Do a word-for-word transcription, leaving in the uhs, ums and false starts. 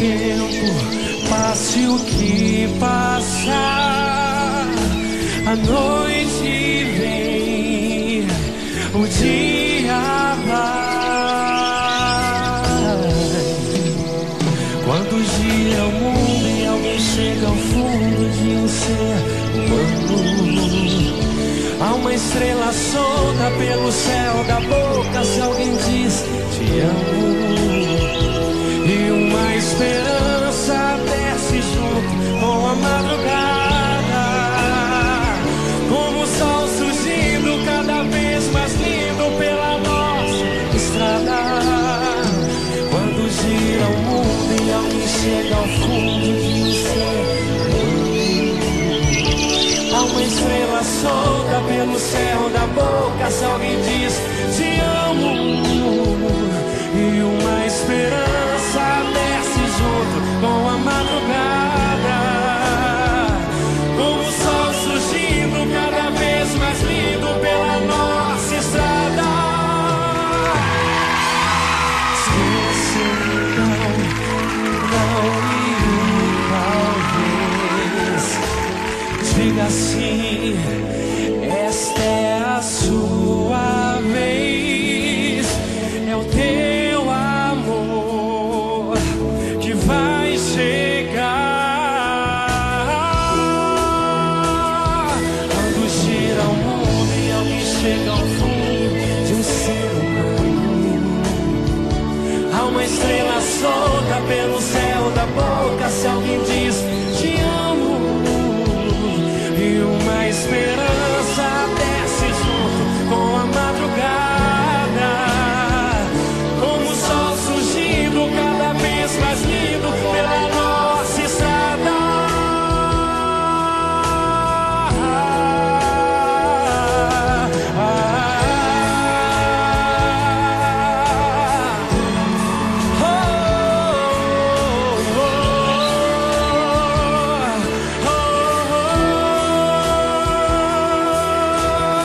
tempo passe o que passar, a noite vem, o dia vai. Quando gira o mundo e alguém chega ao fundo de um ser humano, há uma estrela solta pelo céu da boca se alguém diz te amo. E uma esperança desce junto com a madrugada, como o sol surgindo cada vez mais lindo pela nossa estrada. Quando gira o mundo e alguém chega ao fundo de um ser humano, há uma estrela solta pelo céu da boca se alguém diz te amo. E uma esperança desce junto com a madrugada, como o sol surgindo cada vez mais lindo pela